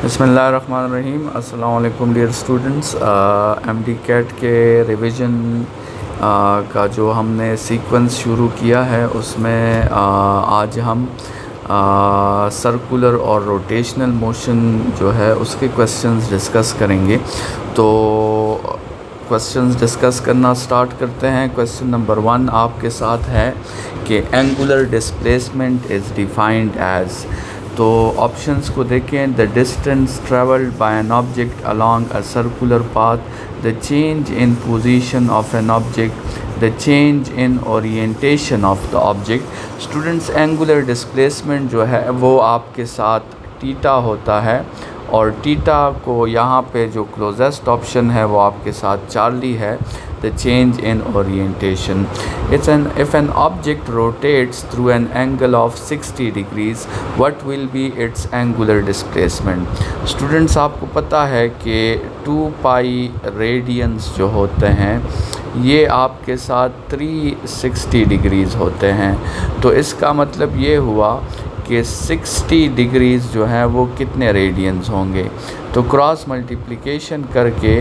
बिस्मिल्लाहिर्रहमानिर्रहीम। अस्सलाम वालेकुम डियर स्टूडेंट्स। एमडी कैट के रिवीजन का जो हमने सीक्वेंस शुरू किया है उसमें आज हम सर्कुलर और रोटेशनल मोशन जो है उसके क्वेश्चंस डिस्कस करेंगे। तो क्वेश्चंस डिस्कस करना स्टार्ट करते हैं। क्वेश्चन नंबर 1 आपके साथ है कि angular displacement is defined as. तो ऑप्शंस को देखें। The distance travelled by an object along a circular path, the change in position of an object, the change in orientation of the object. Students, angular displacement जो है वो आपके साथ theta होता है और टीटा को यहाँ पे जो क्लोजेस्ट ऑप्शन है वो आपके साथ चार्ली है। The change in orientation. If an object rotates through an angle of 60 degrees, what will be its angular displacement? Students, आपको पता है कि 2 पाई रेडियंस जो होते हैं ये आपके साथ 360 डिग्रीज़ होते हैं। तो इसका मतलब ये हुआ कि 60 डिग्रीज़ जो हैं वो कितने रेडियंस होंगे। तो क्रॉस मल्टीप्लिकेशन करके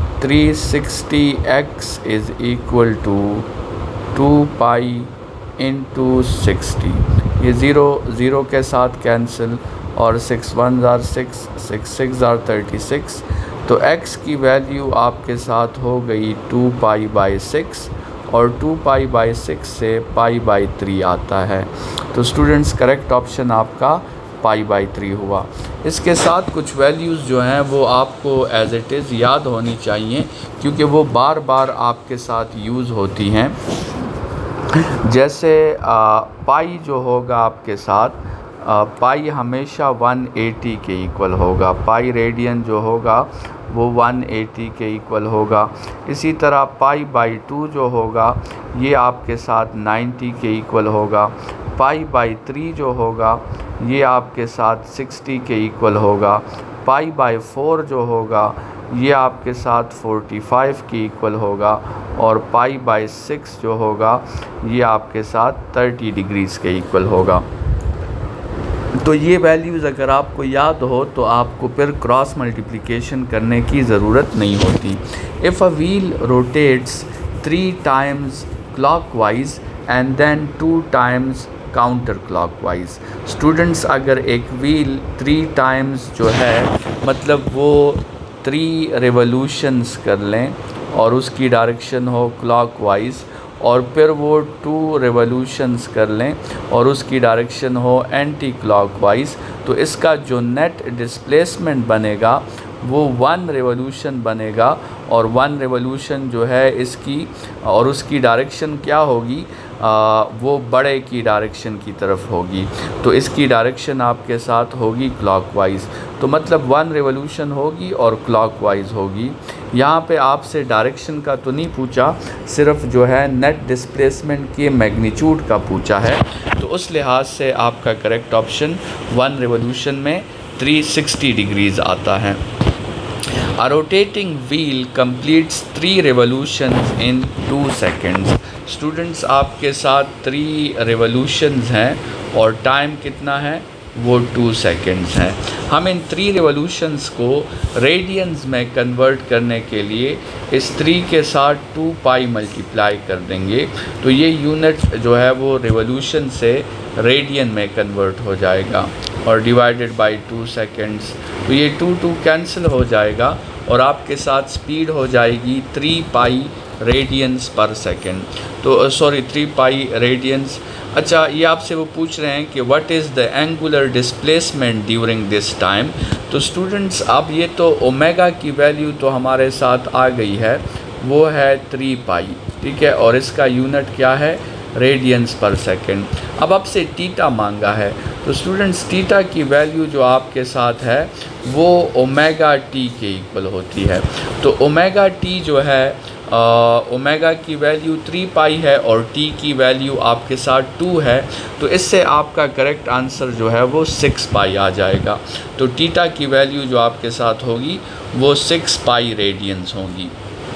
360x is equal to 2 pi into 60। ये ज़ीरो के साथ कैंसिल और 6 1 ज़ार 6, 6 6 ज़ार 36। तो x की वैल्यू आपके साथ हो गई 2 पाई बाई 6 और 2 पाई बाई 6 से पाई बाई 3 आता है। तो स्टूडेंट्स, करेक्ट ऑप्शन आपका पाई बाई 3 हुआ। इसके साथ कुछ वैल्यूज़ जो हैं वो आपको एज इट इज़ याद होनी चाहिए क्योंकि वो बार बार आपके साथ यूज़ होती हैं। जैसे पाई जो होगा आपके साथ, पाई हमेशा 180 के इक्वल होगा। पाई रेडियन जो होगा वो 180 के इक्वल होगा। इसी तरह पाई बाई 2 जो होगा ये आपके साथ 90 के इक्वल होगा। पाई बाई 3 जो होगा ये आपके साथ 60 के इक्वल होगा। पाई बाई 4 जो होगा ये आपके साथ 45 के इक्वल होगा और पाई बाई 6 जो होगा ये आपके साथ 30 डिग्रीज़ के इक्वल होगा। तो ये वैल्यूज़ अगर आपको याद हो तो आपको फिर क्रॉस मल्टीप्लिकेशन करने की ज़रूरत नहीं होती। If a wheel rotates 3 times clockwise and then 2 times counter clockwise. Students, अगर एक व्हील 3 टाइम्स जो है मतलब वो 3 रिवोल्यूशंस कर लें और उसकी डायरेक्शन हो क्लॉकवाइज, और फिर वो 2 रिवोल्यूशंस कर लें और उसकी डायरेक्शन हो एंटी क्लॉकवाइज, तो इसका जो नेट डिस्प्लेसमेंट बनेगा वो 1 रिवोल्यूशन बनेगा। और 1 रिवोल्यूशन जो है इसकी और उसकी डायरेक्शन क्या होगी, वो बड़े की डायरेक्शन की तरफ होगी। तो इसकी डायरेक्शन आपके साथ होगी क्लॉकवाइज। तो मतलब 1 रिवोल्यूशन होगी और क्लॉकवाइज होगी। यहाँ पे आपसे डायरेक्शन का तो नहीं पूछा, सिर्फ जो है नेट डिस्प्लेसमेंट के मैग्नीट्यूड का पूछा है। तो उस लिहाज से आपका करेक्ट ऑप्शन 1 रिवोल्यूशन में 360 डिग्रीज़ आता है। A rotating wheel completes 3 revolutions in 2 seconds. Students, आपके साथ 3 रिवोल्यूशंस हैं और टाइम कितना है, वो 2 सेकेंड्स हैं। हम इन 3 रिवोल्यूशंस को रेडियंस में कन्वर्ट करने के लिए इस 3 के साथ 2 पाई मल्टीप्लाई कर देंगे। तो ये यूनिट जो है वो रिवोल्यूशन से रेडियन में कन्वर्ट हो जाएगा और डिवाइडेड बाय 2 सेकेंड्स। तो ये 2 कैंसिल हो जाएगा और आपके साथ स्पीड हो जाएगी 3 पाई रेडियंस पर सेकेंड। तो 3 पाई रेडियंस। अच्छा, ये आपसे वो पूछ रहे हैं कि what is the angular displacement during this time. तो स्टूडेंट्स, अब ये तो ओमेगा की वैल्यू तो हमारे साथ आ गई है, वो है 3 पाई, ठीक है, और इसका यूनिट क्या है, रेडियंस पर सेकेंड। अब आपसे टीटा मांगा है, तो स्टूडेंट्स टीटा की वैल्यू जो आपके साथ है वो ओमेगा टी के इक्वल होती है। तो ओमेगा टी जो है ओमेगा की वैल्यू 3 पाई है और टी की वैल्यू आपके साथ 2 है। तो इससे आपका करेक्ट आंसर जो है वो 6 पाई आ जाएगा। तो टीटा की वैल्यू जो आपके साथ होगी वो 6 पाई रेडियंस होगी।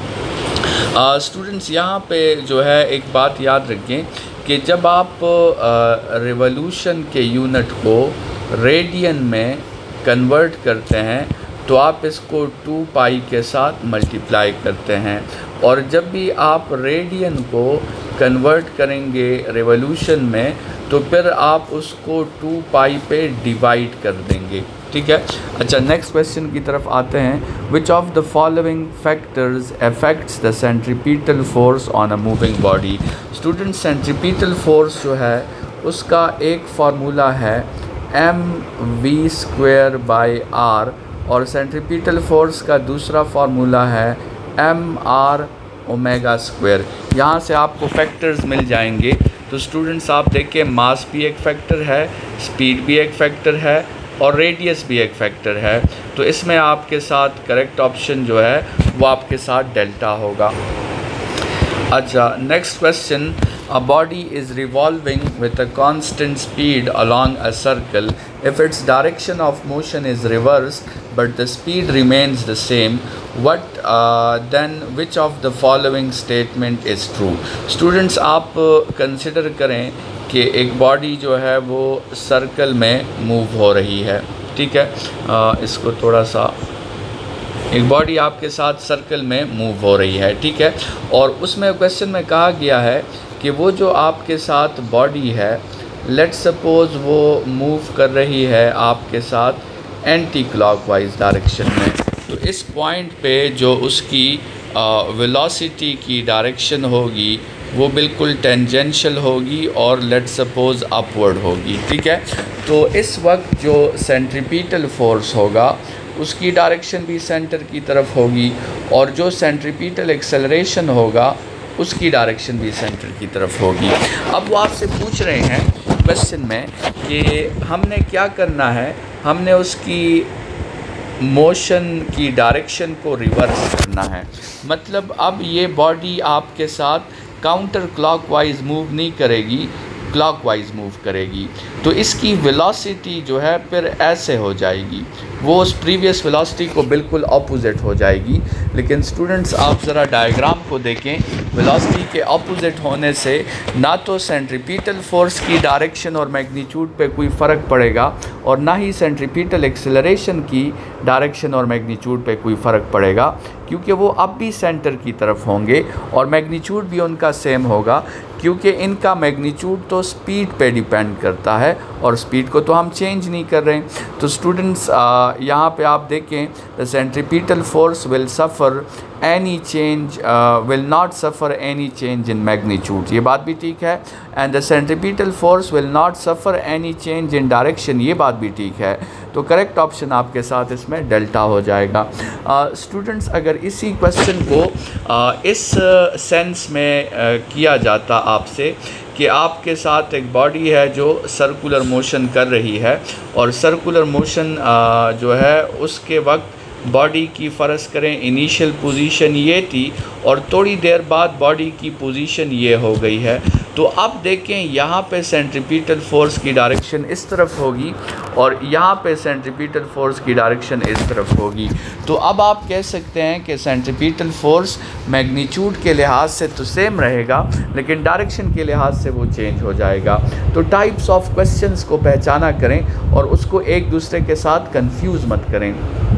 स्टूडेंट्स, यहाँ पे जो है एक बात याद रखें कि जब आप रिवोल्यूशन के यूनिट को रेडियन में कन्वर्ट करते हैं तो आप इसको 2 पाई के साथ मल्टीप्लाई करते हैं, और जब भी आप रेडियन को कन्वर्ट करेंगे रेवोल्यूशन में तो फिर आप उसको 2 पाई पे डिवाइड कर देंगे, ठीक है। अच्छा, नेक्स्ट क्वेश्चन की तरफ आते हैं। Which of the following factors affects the centripetal force on a moving body. Student, centripetal force जो है उसका एक फार्मूला है mv²/r और सेंट्रीपिटल फोर्स का दूसरा फार्मूला है mr²। यहाँ से आपको फैक्टर्स मिल जाएंगे। तो स्टूडेंट्स आप देखिए, मास भी एक फैक्टर है, स्पीड भी एक फैक्टर है और रेडियस भी एक फैक्टर है। तो इसमें आपके साथ करेक्ट ऑप्शन जो है वो आपके साथ डेल्टा होगा। अच्छा, next question. A body is revolving with a constant speed along a circle. If its direction of motion is reversed but the speed remains the same, then which of the following statement is true? Students, आप consider करें कि एक body जो है वो circle में move हो रही है, ठीक है। इसको थोड़ा सा, एक बॉडी आपके साथ सर्कल में मूव हो रही है, ठीक है। और उसमें क्वेश्चन में कहा गया है कि वो जो आपके साथ बॉडी है, लेट्स सपोज़ वो मूव कर रही है आपके साथ एंटी क्लॉकवाइज डायरेक्शन में, तो इस पॉइंट पे जो उसकी वेलोसिटी की डायरेक्शन होगी वो बिल्कुल टेंजेंशियल होगी और लेट्स सपोज़ अपवर्ड होगी, ठीक है। तो इस वक्त जो सेंट्रीपिटल फोर्स होगा उसकी डायरेक्शन भी सेंटर की तरफ होगी और जो सेंट्रीपिटल एक्सेलरेशन होगा उसकी डायरेक्शन भी सेंटर की तरफ होगी। अब वो आपसे पूछ रहे हैं क्वेश्चन में कि हमने क्या करना है, हमने उसकी मोशन की डायरेक्शन को रिवर्स करना है। मतलब अब ये बॉडी आपके साथ काउंटर क्लॉकवाइज मूव नहीं करेगी, क्लॉकवाइज मूव करेगी, तो इसकी वेलोसिटी जो है फिर ऐसे हो जाएगी, वो उस प्रीवियस वेलोसिटी को बिल्कुल ऑपोजिट हो जाएगी। लेकिन स्टूडेंट्स आप ज़रा डायग्राम को देखें, वेलोसिटी के ऑपोजिट होने से ना तो सेंट्रीपिटल फोर्स की डायरेक्शन और मैग्नीट्यूड पे कोई फ़र्क पड़ेगा और ना ही सेंट्रीपिटल एक्सेलरेशन की डायरेक्शन और मैग्नीट्यूड पे कोई फ़र्क पड़ेगा, क्योंकि वो अब भी सेंटर की तरफ होंगे और मैग्नीट्यूड भी उनका सेम होगा, क्योंकि इनका मैग्नीट्यूड तो स्पीड पे डिपेंड करता है और स्पीड को तो हम चेंज नहीं कर रहे हैं। तो स्टूडेंट्स यहाँ पे आप देखें, the centripetal force will suffer any change, will not suffer any change in magnitude, ये बात भी ठीक है। And the centripetal force will not suffer any change in direction, ये बात भी ठीक है। तो करेक्ट ऑप्शन आपके साथ इसमें डेल्टा हो जाएगा। स्टूडेंट्स, अगर इसी क्वेश्चन को इस सेंस में किया जाता आपसे कि आपके साथ एक बॉडी है जो सर्कुलर मोशन कर रही है और सर्कुलर मोशन जो है उसके वक्त बॉडी की फ़र्ज़ करें इनिशियल पोजीशन ये थी और थोड़ी देर बाद बॉडी की पोजीशन ये हो गई है, तो अब देखें यहाँ पे सेंट्रीपिटल फोर्स की डायरेक्शन इस तरफ होगी और यहाँ पे सेंट्रीपिटल फोर्स की डायरेक्शन इस तरफ होगी। तो अब आप कह सकते हैं कि सेंट्रीपिटल फोर्स मैग्नीट्यूड के लिहाज से तो सेम रहेगा लेकिन डायरेक्शन के लिहाज से वो चेंज हो जाएगा। तो टाइप्स ऑफ क्वेश्चंस को पहचाना करें और उसको एक दूसरे के साथ कंफ्यूज मत करें।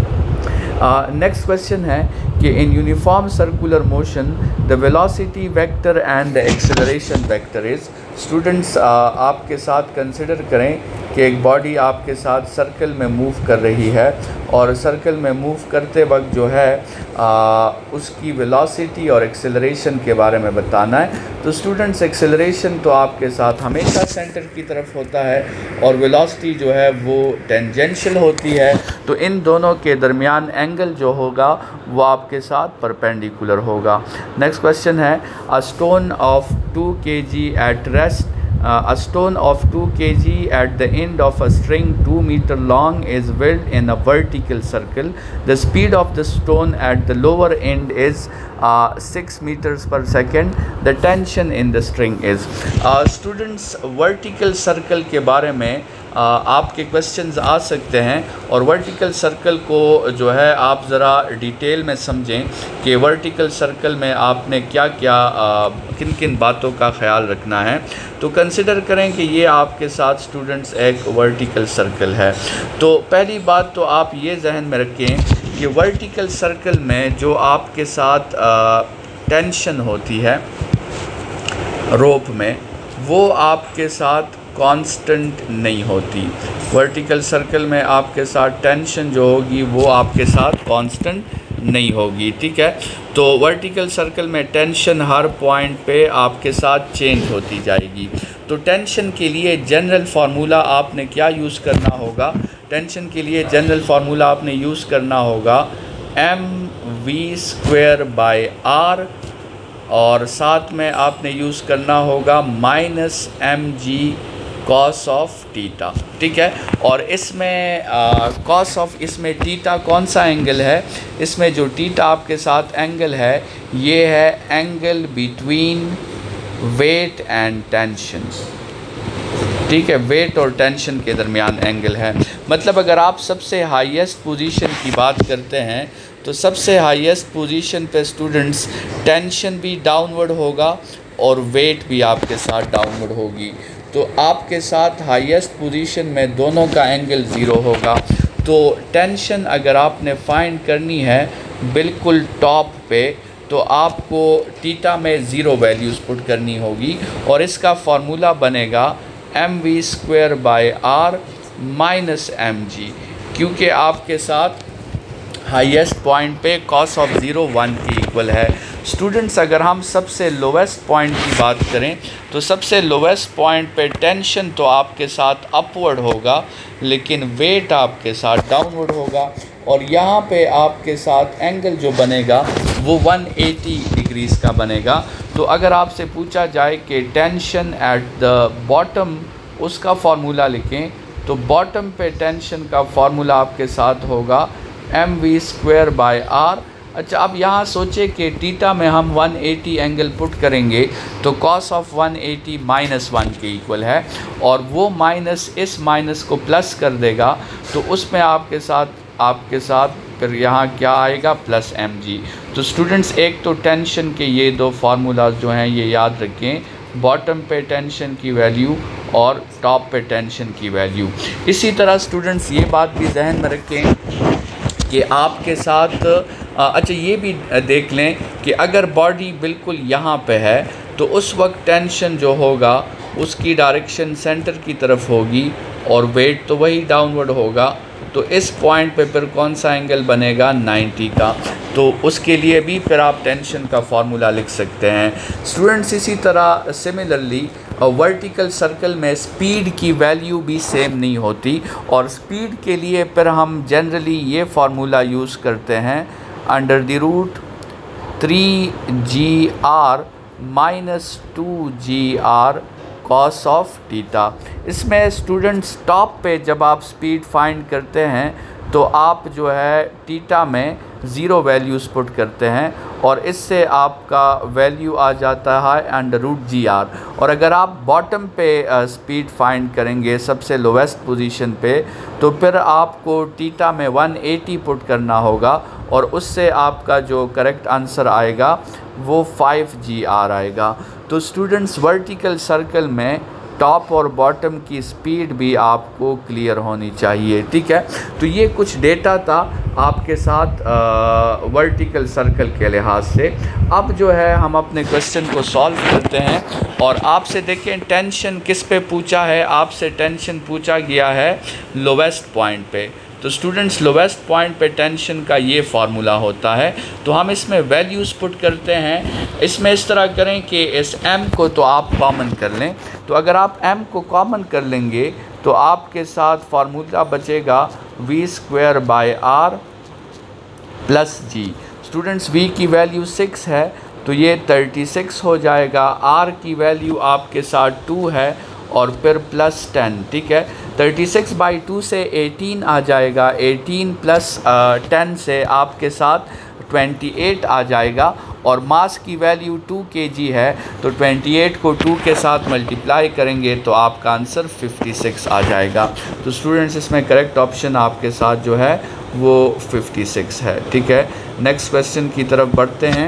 नेक्स्ट क्वेश्चन है कि in uniform circular motion the velocity vector and the acceleration vector is. Students आपके साथ कंसिडर करें कि एक बॉडी आपके साथ सर्कल में मूव कर रही है और सर्कल में मूव करते वक्त जो है उसकी वेलोसिटी और एक्सेलरेशन के बारे में बताना है। तो स्टूडेंट्स, एक्सेलरेशन तो आपके साथ हमेशा सेंटर की तरफ होता है और वेलोसिटी जो है वो टेंजेंशियल होती है, तो इन दोनों के दरमियान एंगल जो होगा वो आपके साथ परपेंडिकुलर होगा। नेक्स्ट क्वेश्चन है, a stone of 2 kg at rest, a stone of 2 kg at the end of a string 2 meter long is whirled in a vertical circle. The speed of the stone at the lower end is 6 meters per second. The tension in the string is. Students, vertical circle के बारे में आपके questions आ सकते हैं। और vertical circle को जो है आप ज़रा डिटेल में समझें कि वर्टिकल सर्कल में आपने क्या क्या किन किन बातों का ख्याल रखना है। तो कंसिडर करें कि ये आपके साथ स्टूडेंट्स एक वर्टिकल सर्कल है। तो पहली बात तो आप ये जहन में रखें कि वर्टिकल सर्कल में जो आपके साथ टेंशन होती है रोप में, वो आपके साथ कांस्टेंट नहीं होती। वर्टिकल सर्कल में आपके साथ टेंशन जो होगी वो आपके साथ कांस्टेंट नहीं होगी, ठीक है। तो वर्टिकल सर्कल में टेंशन हर पॉइंट पे आपके साथ चेंज होती जाएगी। तो टेंशन के लिए जनरल फार्मूला आपने क्या यूज़ करना होगा? टेंशन के लिए जनरल फार्मूला आपने यूज़ करना होगा mv²/r, और साथ में आपने यूज़ करना होगा -mg cos ऑफ थीटा, ठीक है। और इसमें कॉस ऑफ, इसमें थीटा कौन सा एंगल है? इसमें जो थीटा आपके साथ एंगल है ये है angle between weight and tension, ठीक है। वेट और टेंशन के दरमियान एंगल है। मतलब अगर आप सबसे हाईएस्ट पोजीशन की बात करते हैं तो सबसे हाईएस्ट पोजीशन पे स्टूडेंट्स टेंशन भी डाउनवर्ड होगा और वेट भी आपके साथ डाउनवर्ड होगी। तो आपके साथ हाईएस्ट पोजीशन में दोनों का एंगल 0 होगा। तो टेंशन अगर आपने फाइंड करनी है बिल्कुल टॉप पे, तो आपको थीटा में 0 वैल्यूज़ पुट करनी होगी और इसका फार्मूला बनेगा mv²/r -mg, क्योंकि आपके साथ हाईएस्ट पॉइंट पे cos ऑफ 0 1 के इक्वल है। स्टूडेंट्स अगर हम सबसे लोवेस्ट पॉइंट की बात करें तो सबसे लोवेस्ट पॉइंट पे टेंशन तो आपके साथ अपवर्ड होगा लेकिन वेट आपके साथ डाउनवर्ड होगा, और यहाँ पे आपके साथ एंगल जो बनेगा वो 180 डिग्रीज़ का बनेगा। तो अगर आपसे पूछा जाए कि टेंशन एट द बॉटम, उसका फार्मूला लिखें, तो बॉटम पे टेंशन का फार्मूला आपके साथ होगा mv²/r। अच्छा, अब यहाँ सोचे कि थीटा में हम 180 एंगल पुट करेंगे तो cos ऑफ 180 -1 के इक्वल है, और वो माइनस इस माइनस को प्लस कर देगा, तो उसमें आपके साथ फिर यहाँ क्या आएगा +mg। तो स्टूडेंट्स एक तो टेंशन के ये दो फार्मूलाज जो हैं ये याद रखें, बॉटम पे टेंशन की वैल्यू और टॉप पे टेंशन की वैल्यू। इसी तरह स्टूडेंट्स ये बात भी जहन में रखें कि आपके साथ अच्छा ये भी देख लें कि अगर बॉडी बिल्कुल यहाँ पे है तो उस वक्त टेंशन जो होगा उसकी डायरेक्शन सेंटर की तरफ होगी और वेट तो वही डाउनवर्ड होगा। तो इस पॉइंट पे फिर कौन सा एंगल बनेगा 90 का, तो उसके लिए भी फिर आप टेंशन का फार्मूला लिख सकते हैं। स्टूडेंट्स इसी तरह सिमिलरली वर्टिकल सर्कल में स्पीड की वैल्यू भी सेम नहीं होती, और स्पीड के लिए फिर हम जनरली ये फार्मूला यूज़ करते हैं √3gr -2gr cos of theta. इसमें स्टूडेंट्स टॉप पे जब आप स्पीड फाइंड करते हैं तो आप जो है थीटा में 0 वैल्यूज़ पुट करते हैं और इससे आपका वैल्यू आ जाता है √gr। और अगर आप बॉटम पे स्पीड फाइंड करेंगे सबसे लोवेस्ट पोजीशन पे, तो फिर आपको थीटा में 180 पुट करना होगा और उससे आपका जो करेक्ट आंसर आएगा वो 5gr आएगा। तो स्टूडेंट्स वर्टिकल सर्कल में टॉप और बॉटम की स्पीड भी आपको क्लियर होनी चाहिए, ठीक है। तो ये कुछ डेटा था आपके साथ वर्टिकल सर्कल के लिहाज से। अब जो है हम अपने क्वेश्चन को सॉल्व करते हैं और आपसे देखें टेंशन किस पे पूछा है। आपसे टेंशन पूछा गया है लोवेस्ट पॉइंट पे। तो स्टूडेंट्स लोवेस्ट पॉइंट पे टेंशन का ये फार्मूला होता है। तो हम इसमें वैल्यूज़ पुट करते हैं। इसमें इस तरह करें कि इस m को तो आप कॉमन कर लें। तो अगर आप m को कॉमन कर लेंगे तो आपके साथ फार्मूला बचेगा v²/r +g। स्टूडेंट्स v की वैल्यू 6 है तो ये 36 हो जाएगा। r की वैल्यू आपके साथ 2 है और फिर +10, ठीक है। 36/2 से 18 आ जाएगा। 18 + 10 से आपके साथ 28 आ जाएगा, और मास की वैल्यू 2 kg है, तो 28 को 2 के साथ मल्टीप्लाई करेंगे तो आपका आंसर 56 आ जाएगा। तो स्टूडेंट्स इसमें करेक्ट ऑप्शन आपके साथ जो है वो 56 है। ठीक है, नेक्स्ट क्वेश्चन की तरफ बढ़ते हैं।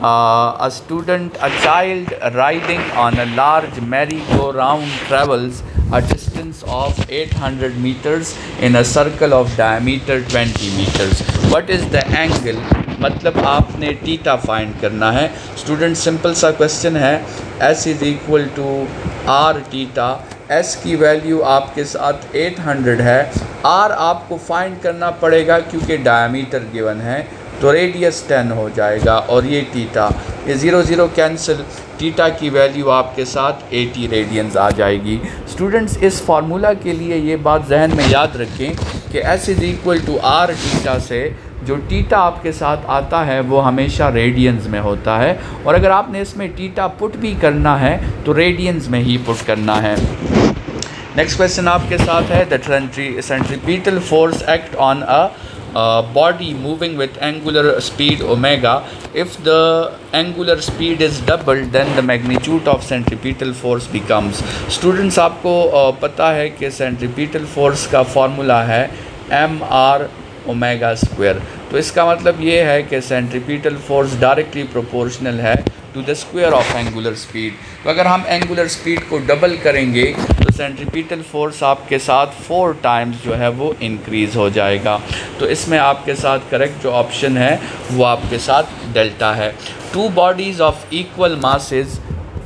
A child riding on a large merry go round travels a distance of 800 meters in a circle of diameter 20 meters. What is the angle? मतलब आपने थीटा फाइंड करना है। स्टूडेंट सिंपल सा क्वेश्चन है, S is equal to R theta. S की value आपके साथ 800 है, R आपको फाइंड करना पड़ेगा क्योंकि डायमीटर गिवन है, तो रेडियस 10 हो जाएगा, और ये थीटा, ये 0 0 कैंसिल, थीटा की वैल्यू आपके साथ 80 रेडियंस आ जाएगी। स्टूडेंट्स इस फार्मूला के लिए ये बात जहन में याद रखें कि S is equal to R theta से जो थीटा आपके साथ आता है वो हमेशा रेडियंस में होता है, और अगर आपने इसमें थीटा पुट भी करना है तो रेडियंस में ही पुट करना है। नेक्स्ट क्वेश्चन आपके साथ है, the centripetal force act on a body moving with angular speed omega. If the angular speed is doubled, then the magnitude of centripetal force becomes. Students आपको पता है कि centripetal force का फॉर्मूला है mr omega square, तो इसका मतलब ये है कि सेंट्रीपिटल फोर्स डायरेक्टली प्रोपोर्शनल है to the square of angular speed. तो अगर हम एंगुलर स्पीड को डबल करेंगे तो सेंट्रीपिटल फोर्स आपके साथ 4 टाइम्स जो है वो इंक्रीज़ हो जाएगा। तो इसमें आपके साथ करेक्ट जो ऑप्शन है वो आपके साथ डेल्टा है। 2 bodies of equal masses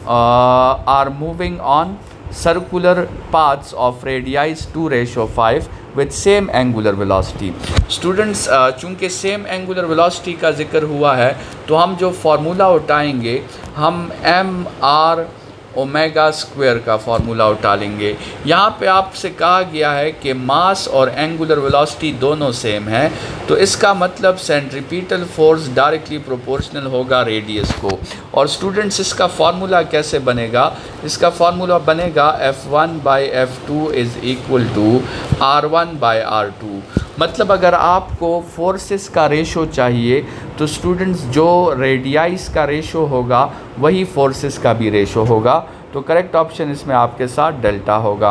are moving on circular paths of radii 2:5 with same angular velocity. Students चूँकि same angular velocity का जिक्र हुआ है तो हम जो फार्मूला उठाएंगे हम mr ओमेगा स्क्वायर का फार्मूला उठा लेंगे। यहाँ पे आपसे कहा गया है कि मास और एंगुलर वेलोसिटी दोनों सेम है, तो इसका मतलब सेंट्रीपिटल फोर्स डायरेक्टली प्रोपोर्शनल होगा रेडियस को। और स्टूडेंट्स इसका फार्मूला कैसे बनेगा? इसका फार्मूला बनेगा F1/F2 is equal to R1/R2। मतलब अगर आपको फोर्सेस का रेशो चाहिए तो स्टूडेंट्स जो रेडियाइस का रेशो होगा वही फोर्सेस का भी रेशो होगा, तो करेक्ट ऑप्शन इसमें आपके साथ डेल्टा होगा।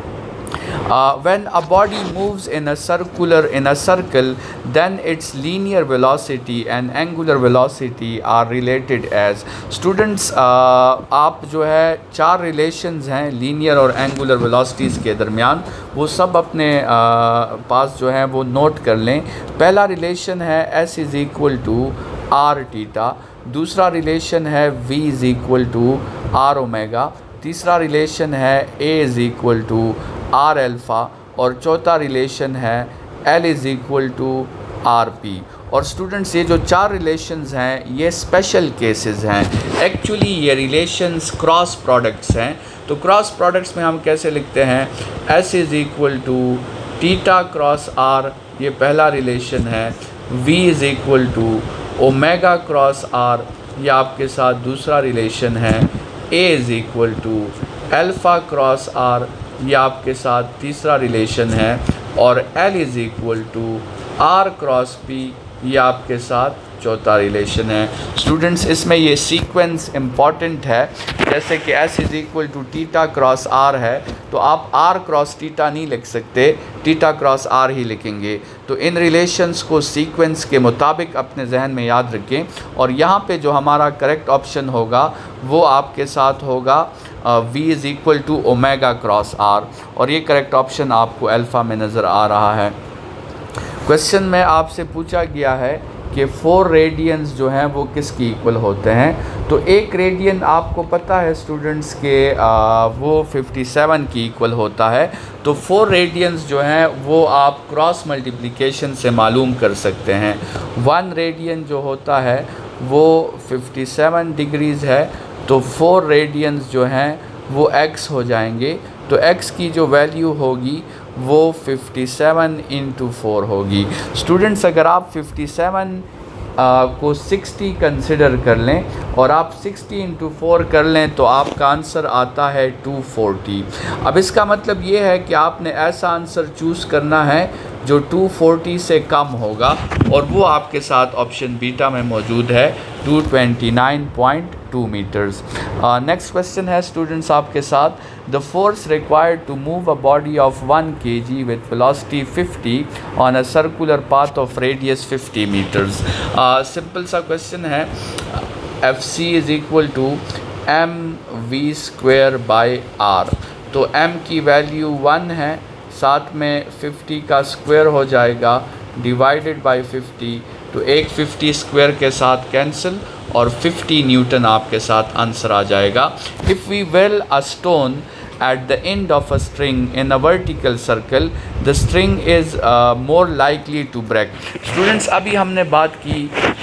When a body moves in a circle, then its linear velocity and angular velocity are related as. Students आप जो है 4 रिलेशंस हैं लीनियर और एंगुलर वेलोसिटीज़ के दरमियान, वो सब अपने पास जो है वो नोट कर लें। पहला रिलेशन है S is equal to R theta, दूसरा रिलेशन है V is equal to R omega, तीसरा रिलेशन है A is equal to R alpha, और चौथा रिलेशन है L is equal to R P. और स्टूडेंट्स ये जो 4 रिलेशंस हैं ये स्पेशल केसेस हैं। एक्चुअली ये रिलेशंस क्रॉस प्रोडक्ट्स हैं। तो क्रॉस प्रोडक्ट्स में हम कैसे लिखते हैं? S is equal to theta cross R, ये पहला रिलेशन है। V is equal to omega cross R, ये आपके साथ दूसरा रिलेशन है। A is equal to alpha cross R, ये आपके साथ तीसरा रिलेशन है। और L is equal to R cross P, ये आपके साथ चौथा रिलेशन है। स्टूडेंट्स इसमें ये सीक्वेंस इम्पॉर्टेंट है, जैसे कि S is equal to theta cross R है तो आप R क्रॉस थीटा नहीं लिख सकते, थीटा क्रॉस R ही लिखेंगे। तो इन रिलेशंस को सीक्वेंस के मुताबिक अपने जहन में याद रखें। और यहाँ पे जो हमारा करेक्ट ऑप्शन होगा वो आपके साथ होगा V is equal to omega cross R, और ये करेक्ट ऑप्शन आपको अल्फ़ा में नज़र आ रहा है। क्वेश्चन में आपसे पूछा गया है कि 4 रेडियंस जो हैं वो किसकी इक्वल होते हैं। तो एक रेडियन आपको पता है स्टूडेंट्स के वो 57 की इक्वल होता है। तो 4 रेडियंस जो हैं वो आप क्रॉस मल्टीप्लिकेशन से मालूम कर सकते हैं। 1 रेडियन जो होता है वो 57 डिग्रीज़ है, तो 4 रेडियंस जो हैं वो x हो जाएंगे। तो x की जो वैल्यू होगी वो 57 इंटू 4 होगी। स्टूडेंट्स अगर आप 57 को 60 कंसिडर कर लें और आप 60 इंटू 4 कर लें तो आपका आंसर आता है 240। अब इसका मतलब ये है कि आपने ऐसा आंसर चूज़ करना है जो 240 से कम होगा, और वो आपके साथ ऑप्शन बीटा में मौजूद है 229.2 मीटर्स। नेक्स्ट क्वेश्चन है स्टूडेंट्स आपके साथ, the force required to move a body of 1 kg with velocity 50 on a circular path of radius 50 metres. Simple सा क्वेश्चन है, Fc is equal to mv²/r। तो m की वैल्यू 1 है, साथ में 50 का स्क्वायर हो जाएगा डिवाइडेड बाय 50, तो एक 50 स्क्वायर के साथ कैंसिल और 50 न्यूटन आपके साथ आंसर आ जाएगा। If we whirl a stone at the end of a string in a vertical circle, the string is more likely to break। Students अभी हमने बात की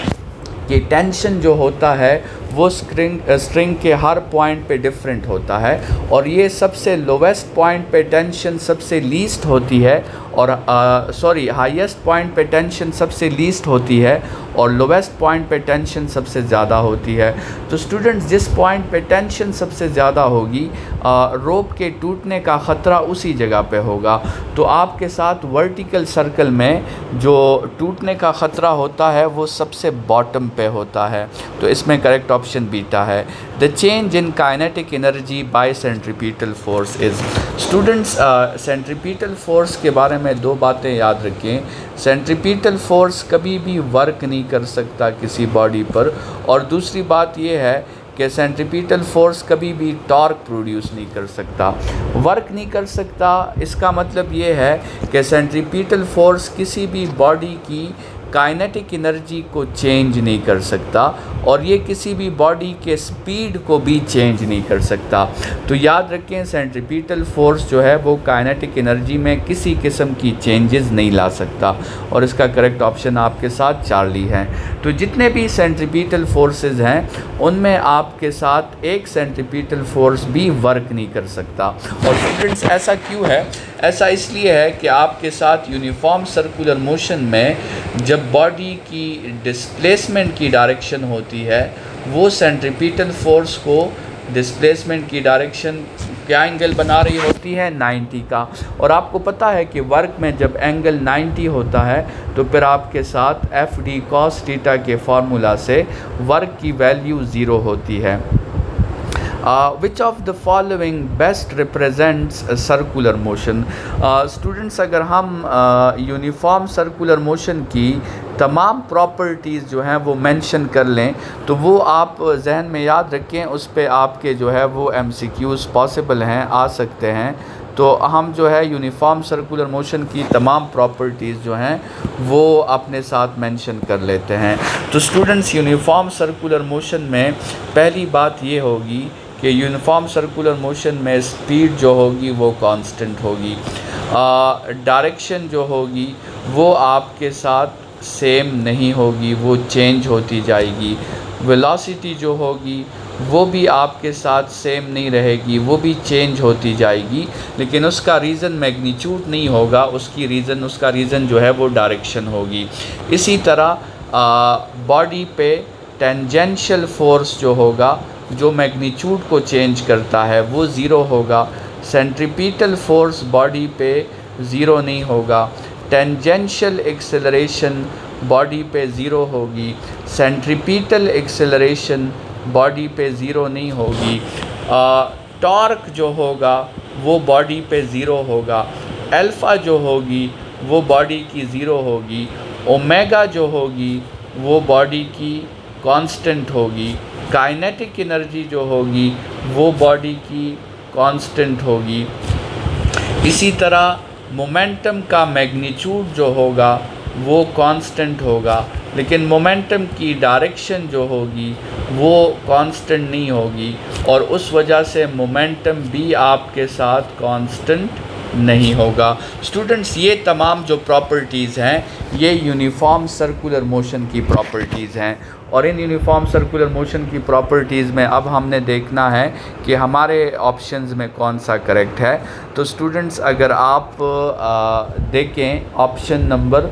कि टेंशन जो होता है वो स्ट्रिंग के हर पॉइंट पे डिफरेंट होता है, और ये सबसे लोवेस्ट पॉइंट पे टेंशन सबसे लीस्ट होती है, और हाईएस्ट पॉइंट पे टेंशन सबसे लीस्ट होती है और लोवेस्ट पॉइंट पे टेंशन सबसे ज़्यादा होती है। तो स्टूडेंट्स जिस पॉइंट पे टेंशन सबसे ज़्यादा होगी, रोप के टूटने का ख़तरा उसी जगह पे होगा। तो आपके साथ वर्टिकल सर्कल में जो टूटने का ख़तरा होता है वो सबसे बॉटम पे होता है, तो इसमें करेक्ट ऑप्शन बीटा है। The change in kinetic energy by centripetal force is. Students centripetal force के बारे में दो बातें याद रखें। सेंट्रीपिटल फोर्स कभी भी वर्क नहीं कर सकता किसी बॉडी पर, और दूसरी बात यह है कि सेंट्रीपिटल फोर्स कभी भी टॉर्क प्रोड्यूस नहीं कर सकता। वर्क नहीं कर सकता, इसका मतलब ये है कि सेंट्रीपिटल फोर्स किसी भी बॉडी की काइनेटिक एनर्जी को चेंज नहीं कर सकता, और ये किसी भी बॉडी के स्पीड को भी चेंज नहीं कर सकता। तो याद रखें सेंट्रीपिटल फोर्स जो है वो काइनेटिक एनर्जी में किसी किस्म की चेंजेस नहीं ला सकता, और इसका करेक्ट ऑप्शन आपके साथ चार्ली है। तो जितने भी सेंट्रीपिटल फोर्सेस हैं उनमें आपके साथ एक सेंट्रीपिटल फोर्स भी वर्क नहीं कर सकता। और स्टूडेंट्स ऐसा क्यों है? ऐसा इसलिए है कि आपके साथ यूनिफॉर्म सर्कुलर मोशन में जब बॉडी की डिस्प्लेसमेंट की डायरेक्शन होती है, वो सेंट्रीपिटल फोर्स को डिस्प्लेसमेंट की डायरेक्शन क्या एंगल बना रही होती है? 90 का। और आपको पता है कि वर्क में जब एंगल 90 होता है तो फिर आपके साथ एफ डी कॉस थीटा के फार्मूला से वर्क की वैल्यू 0 होती है। Which of the following best represents circular motion. Students अगर हम यूनिफॉर्म सर्कुलर मोशन की तमाम प्रॉपर्टीज़ जो हैं वो मेंशन कर लें तो वो आप जहन में याद रखें, उस पे आपके जो है वो MCQs पॉसिबल हैं, आ सकते हैं। तो हम जो है यूनिफॉर्म सर्कुलर मोशन की तमाम प्रॉपर्टीज़ जो हैं वो अपने साथ मेंशन कर लेते हैं। तो स्टूडेंट्स यूनिफॉर्म सर्कुलर मोशन में पहली बात ये होगी कि यूनिफॉर्म सर्कुलर मोशन में स्पीड जो होगी वो कांस्टेंट होगी, डायरेक्शन जो होगी वो आपके साथ सेम नहीं होगी, वो चेंज होती जाएगी। वेलोसिटी जो होगी वो भी आपके साथ सेम नहीं रहेगी, वो भी चेंज होती जाएगी, लेकिन उसका रीज़न मैग्नीट्यूड नहीं होगा, उसका रीज़न जो है वो डायरेक्शन होगी। इसी तरह बॉडी पे टेंजेंशियल फोर्स जो होगा, जो मैग्नीट्यूड को चेंज करता है, वो 0 होगा। सेंट्रीपिटल फोर्स बॉडी पे 0 नहीं होगा। टेंजेंशियल एक्सेलरेशन बॉडी पे 0 होगी। सेंट्रीपिटल एक्सेलरेशन बॉडी पे 0 नहीं होगी। टॉर्क जो होगा वो बॉडी पे 0 होगा। अल्फ़ा जो होगी वो बॉडी की 0 होगी। ओमेगा जो होगी वो बॉडी की कांस्टेंट होगी। काइनेटिक एनर्जी जो होगी वो बॉडी की कांस्टेंट होगी। इसी तरह मोमेंटम का मैग्नीट्यूड जो होगा वो कांस्टेंट होगा, लेकिन मोमेंटम की डायरेक्शन जो होगी वो कांस्टेंट नहीं होगी, और उस वजह से मोमेंटम भी आपके साथ कांस्टेंट नहीं होगा। स्टूडेंट्स ये तमाम जो प्रॉपर्टीज़ हैं ये यूनिफॉर्म सर्कुलर मोशन की प्रॉपर्टीज़ हैं, और इन यूनिफॉर्म सर्कुलर मोशन की प्रॉपर्टीज़ में अब हमने देखना है कि हमारे ऑप्शंस में कौन सा करेक्ट है। तो स्टूडेंट्स अगर आप देखें ऑप्शन नंबर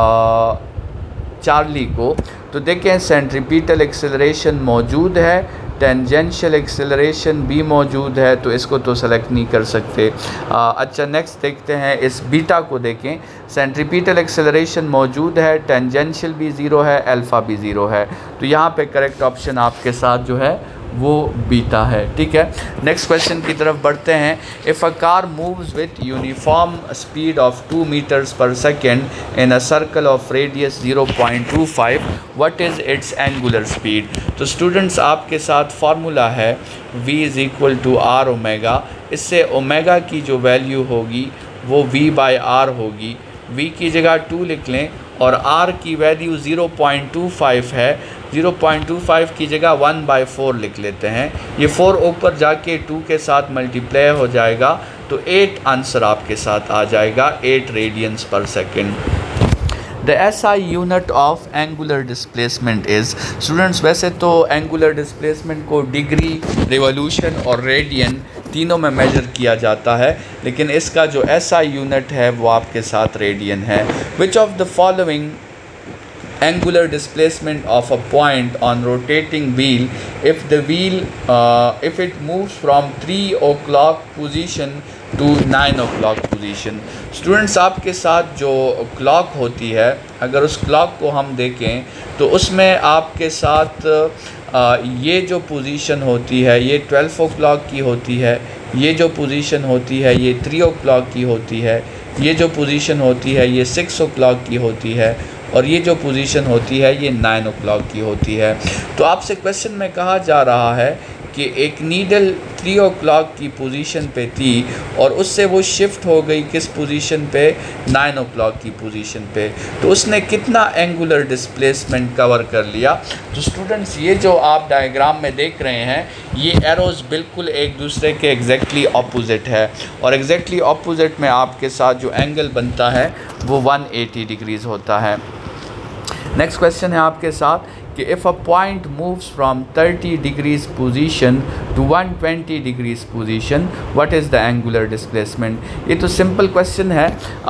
चार्ली को, तो देखें सेंट्रीपिटल एक्सेलरेशन मौजूद है, टेंजेंशियल एक्सेलरेशन भी मौजूद है, तो इसको तो सेलेक्ट नहीं कर सकते। अच्छा, नेक्स्ट देखते हैं, इस बीटा को देखें। सेंट्रीपिटल एक्सेलरेशन मौजूद है, टेंजेंशियल भी ज़ीरो है, अल्फ़ा भी ज़ीरो है, तो यहाँ पे करेक्ट ऑप्शन आपके साथ जो है वो बीटा है। ठीक है, नेक्स्ट क्वेश्चन की तरफ बढ़ते हैं। If a car moves with uniform speed of 2 metres per second in a circle of radius 0.25, what is its angular speed. तो स्टूडेंट्स, आपके साथ फार्मूला है v is equal to R omega. इससे omega की जो वैल्यू होगी वो v/r होगी। v की जगह 2 लिख लें और r की वैल्यू 0.25 है। 0.25 की जगह 1/4 लिख लेते हैं। ये 4 ऊपर जाके 2 के साथ मल्टीप्लाई हो जाएगा, तो 8 आंसर आपके साथ आ जाएगा, 8 radians per second. The SI unit of angular displacement is. Students, वैसे तो एंगुलर डिस्प्लेसमेंट को डिग्री, रिवॉल्यूशन और रेडियन तीनों में मेजर किया जाता है, लेकिन इसका जो SI यूनिट है वो आपके साथ रेडियन है। Which of the following angular displacement of a point on rotating wheel if it moves from 3 o'clock position to 9 o'clock position। Students, आपके साथ जो क्लॉक होती है, अगर उस क्लॉक को हम देखें तो उसमें आपके साथ ये जो पोजीशन होती है ये 12 o'clock की होती है, ये जो पोजीशन होती है ये 3 o'clock की होती है, ये जो पोजीशन होती है ये 6 o'clock की होती है, और ये जो पोजीशन होती है ये 9 o'clock की होती है। तो आपसे क्वेश्चन में कहा जा रहा है कि एक नीडल 3 o'clock की पोजीशन पे थी और उससे वो शिफ्ट हो गई किस पोजीशन पे, 9 o'clock की पोजीशन पे, तो उसने कितना एंगुलर डिस्प्लेसमेंट कवर कर लिया। तो स्टूडेंट्स, ये जो आप डायग्राम में देख रहे हैं ये एरोज़ बिल्कुल एक दूसरे के एग्जैक्टली ऑपोजिट है, और एग्जैक्टली ऑपोजिट में आपके साथ जो एंगल बनता है वो 180 डिग्रीज़ होता है। नेक्स्ट क्वेश्चन है आपके साथ कि if a point moves from 30 degrees position to 120 degrees position, what is the angular displacement. ये तो सिंपल क्वेश्चन है।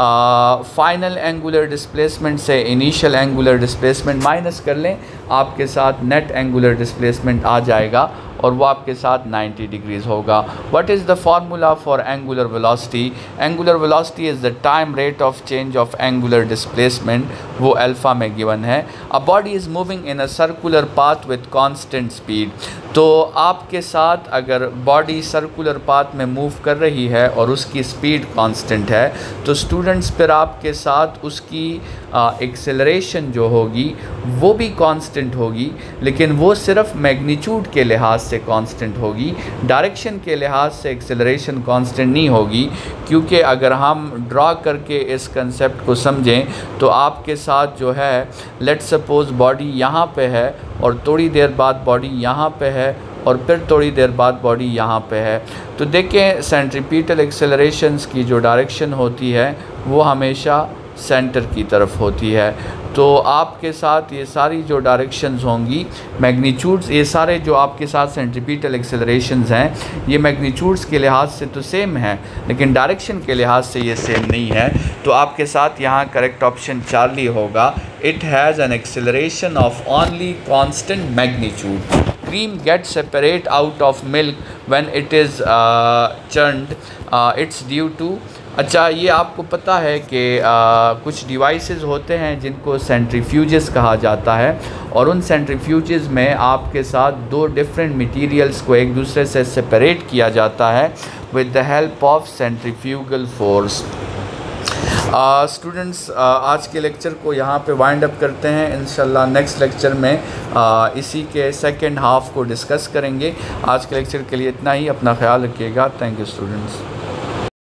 फाइनल एंगुलर डिस्प्लेसमेंट से इनिशियल एंगुलर डिस्प्लेसमेंट माइनस कर लें, आपके साथ नेट एंगुलर डिस्प्लेसमेंट आ जाएगा और वो आपके साथ 90 डिग्रीज़ होगा। What is the formula for angular velocity. Angular velocity is the time rate of change of angular displacement, वो अल्फ़ा में गिवन है। A body is moving in a circular path with constant speed. तो आपके साथ अगर body circular path में move कर रही है और उसकी स्पीड कांस्टेंट है, तो स्टूडेंट्स फिर आपके साथ उसकी एक्सेलरेशन जो होगी वो भी कांस्टेंट होगी, लेकिन वो सिर्फ मैग्नीट्यूड के लिहाज से कांस्टेंट होगी, डायरेक्शन के लिहाज से एक्सेलरेशन कांस्टेंट नहीं होगी। क्योंकि अगर हम ड्रा करके इस कंसेप्ट को समझें तो आपके साथ जो है, लेट्स सपोज़ बॉडी यहाँ पे है और थोड़ी देर बाद बॉडी यहाँ पे है और फिर थोड़ी देर बाद बॉडी यहाँ पे है, तो देखें सेंट्रीपिटल एक्सेलरेशंस की जो डायरेक्शन होती है वो हमेशा सेंटर की तरफ होती है। तो आपके साथ ये सारी जो डायरेक्शंस होंगी, मैग्नीट्यूड्स, ये सारे जो आपके साथ सेंट्रीपिटल एक्सेलरेशंस हैं ये मैग्नीट्यूड्स के लिहाज से तो सेम है, लेकिन डायरेक्शन के लिहाज से ये सेम नहीं है। तो आपके साथ यहाँ करेक्ट ऑप्शन चार्ली होगा। It has an acceleration of only constant magnitude. Cream gets separate out of milk when it is churned. It's due to। अच्छा, ये आपको पता है कि कुछ डिवाइसेस होते हैं जिनको सेंट्रीफ्यूजेस कहा जाता है, और उन सेंट्रीफ्यूजेस में आपके साथ दो डिफरेंट मटेरियल्स को एक दूसरे से सेपरेट किया जाता है with the help of centrifugal force. Students, आज के लेक्चर को यहाँ पे वाइंड अप करते हैं। इंशाल्लाह नेक्स्ट लेक्चर में इसी के सेकंड हाफ़ को डिस्कस करेंगे। आज के लेक्चर के लिए इतना ही। अपना ख्याल रखिएगा। Thank you students.